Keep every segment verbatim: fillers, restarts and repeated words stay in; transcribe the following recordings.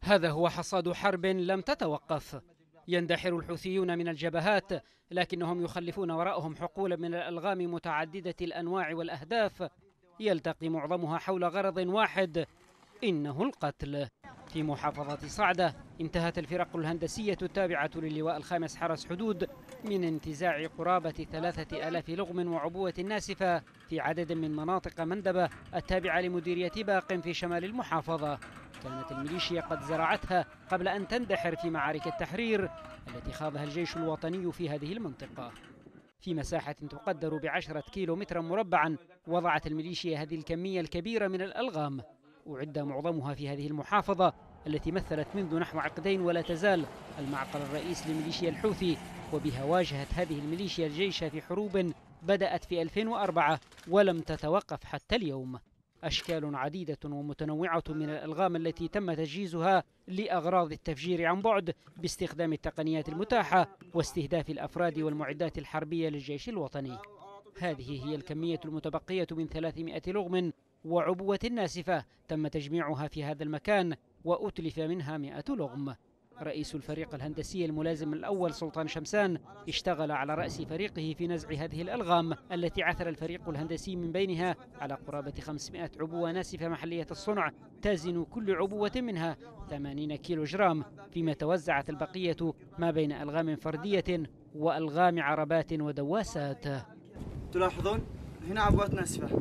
هذا هو حصاد حرب لم تتوقف. يندحر الحوثيون من الجبهات، لكنهم يخلفون وراءهم حقولا من الألغام متعددة الأنواع والأهداف، يلتقي معظمها حول غرض واحد: إنه القتل. في محافظة صعدة انتهت الفرق الهندسية التابعة للواء الخامس حرس حدود من انتزاع قرابة ثلاثة آلاف لغم وعبوة ناسفة في عدد من مناطق مندبة التابعة لمديرية باق في شمال المحافظة. كانت الميليشيا قد زرعتها قبل أن تندحر في معارك التحرير التي خاضها الجيش الوطني في هذه المنطقة. في مساحة تقدر بعشرة كيلو مترا مربعا وضعت الميليشيا هذه الكمية الكبيرة من الألغام، أعد معظمها في هذه المحافظة التي مثلت منذ نحو عقدين ولا تزال المعقل الرئيس لميليشيا الحوثي، وبها واجهت هذه الميليشيا الجيش في حروب بدأت في ألفين وأربعة ولم تتوقف حتى اليوم. أشكال عديدة ومتنوعة من الألغام التي تم تجهيزها لأغراض التفجير عن بعد باستخدام التقنيات المتاحة واستهداف الأفراد والمعدات الحربية للجيش الوطني. هذه هي الكمية المتبقية من ثلاثمائة لغم وعبوة ناسفة تم تجميعها في هذا المكان، وأتلف منها مئة لغم. رئيس الفريق الهندسي الملازم الأول سلطان شمسان اشتغل على رأس فريقه في نزع هذه الألغام التي عثر الفريق الهندسي من بينها على قرابة خمسمائة عبوة ناسفة محلية الصنع تزن كل عبوة منها ثمانين كيلو جرام، فيما توزعت البقية ما بين ألغام فردية وألغام عربات ودواسات. تلاحظون هنا عبوات ناسفة،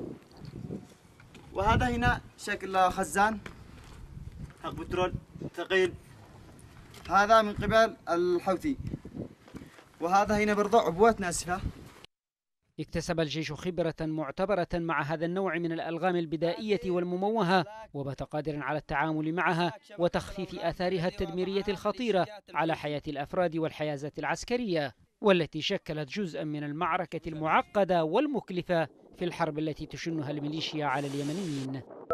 وهذا هنا شكل خزان حق بترول ثقيل، هذا من قبل الحوثي، وهذا هنا برضو عبوات ناسفة. اكتسب الجيش خبرة معتبرة مع هذا النوع من الألغام البدائية والمموهة، وبات قادرا على التعامل معها وتخفيف آثارها التدميرية الخطيرة على حياة الأفراد والحيازات العسكرية، والتي شكلت جزءا من المعركة المعقدة والمكلفة في الحرب التي تشنها الميليشيا على اليمنيين.